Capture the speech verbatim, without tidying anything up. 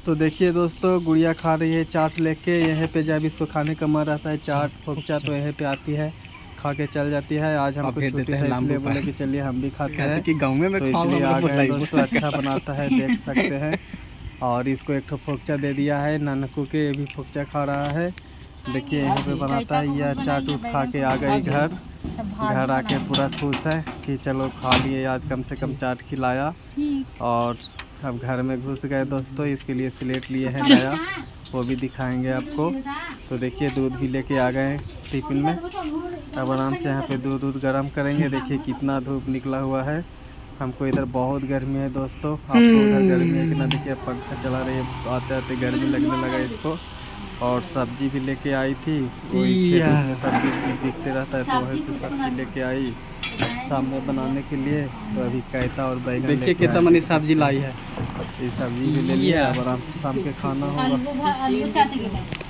तो देखिए दोस्तों, गुड़िया खा रही है चाट लेके। यहीं पे जब इसको खाने का मन रहता है चाट फोकचा तो यहीं पे आती है, खा के चल जाती है। आज हमको छुट्टी है इसलिए बोले कि चलिए हम भी खाते हैं कि गाँव में तो इसलिए आ गए दोस्तों। अच्छा बनाता है, देख सकते हैं। और इसको एक ठो फोकचा दे दिया है नानकू के, ये भी फोकचा खा रहा है। देखिए यहीं पे बनाता है। यह चाट उट खा के आ गई घर। घर आके पूरा खुश है कि चलो खा लिए, आज कम से कम चाट खिलाया। और अब घर में घुस गए दोस्तों। इसके लिए स्लेट लिए हैं नया, वो भी दिखाएंगे आपको। तो देखिए दूध भी लेके आ गए टिफिन में। अब आराम से यहाँ पे दूध दूध गर्म करेंगे। देखिए कितना धूप निकला हुआ है। हमको इधर बहुत गर्मी है दोस्तों। आपको उधर गर्मी है कि ना? देखिए पंखा चला रही है, आते आते गर्मी लगने लगा इसको। और सब्जी भी लेके आई थी, वही खेत में सब्जी दिखते रहता है तो वहीं से सब्जी लेके आई सामने बनाने के लिए। तो अभी कैता और बैगन देखिए कितना मनी सब्जी लाई है। ये सब्जी भी ले लिया। अब आराम से शाम के खाना होगा।